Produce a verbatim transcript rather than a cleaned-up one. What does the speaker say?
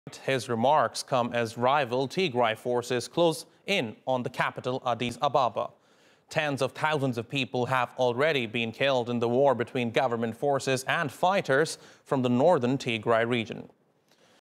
His remarks come as rival Tigray forces close in on the capital, Addis Ababa. Tens of thousands of people have already been killed in the war between government forces and fighters from the northern Tigray region.